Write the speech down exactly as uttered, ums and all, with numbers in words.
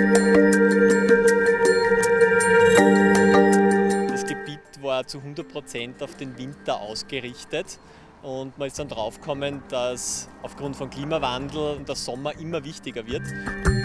Das Gebiet war zu hundert Prozent auf den Winter ausgerichtet und man ist dann draufgekommen, dass aufgrund von Klimawandel der Sommer immer wichtiger wird.